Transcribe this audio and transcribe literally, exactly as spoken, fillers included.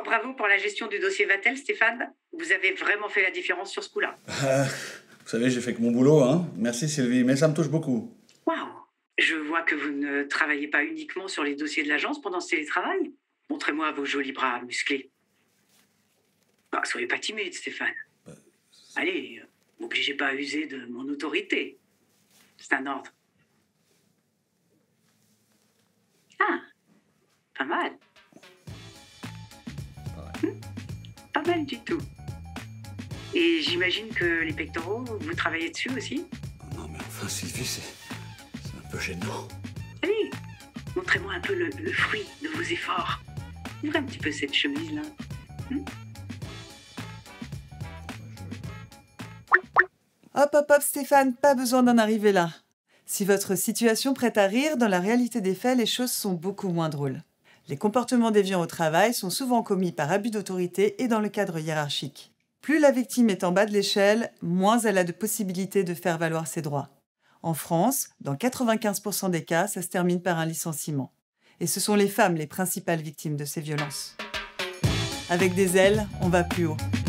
bravo pour la gestion du dossier Vatel, Stéphane. Vous avez vraiment fait la différence sur ce coup-là. Euh, vous savez, j'ai fait que mon boulot, hein. Merci Sylvie, mais ça me touche beaucoup. Waouh! Je vois que vous ne travaillez pas uniquement sur les dossiers de l'agence pendant ce télétravail. Montrez-moi vos jolis bras musclés. Ah, soyez pas timide, Stéphane. Bah, Allez, euh, m'obligez pas à user de mon autorité. C'est un ordre. Ah, pas mal. Ouais. Hmm, pas mal du tout. Et j'imagine que les pectoraux, vous travaillez dessus aussi? Non mais enfin Sylvie, c'est c'est un peu gênant. Allez, montrez-moi un peu le, le fruit de vos efforts. Ouvrez un petit peu cette chemise-là. Hmm? Hop, hop, hop, Stéphane, pas besoin d'en arriver là. Si votre situation prête à rire, dans la réalité des faits, les choses sont beaucoup moins drôles. Les comportements déviants au travail sont souvent commis par abus d'autorité et dans le cadre hiérarchique. Plus la victime est en bas de l'échelle, moins elle a de possibilités de faire valoir ses droits. En France, dans quatre-vingt-quinze pour cent des cas, ça se termine par un licenciement. Et ce sont les femmes les principales victimes de ces violences. Avec des ailes, on va plus haut.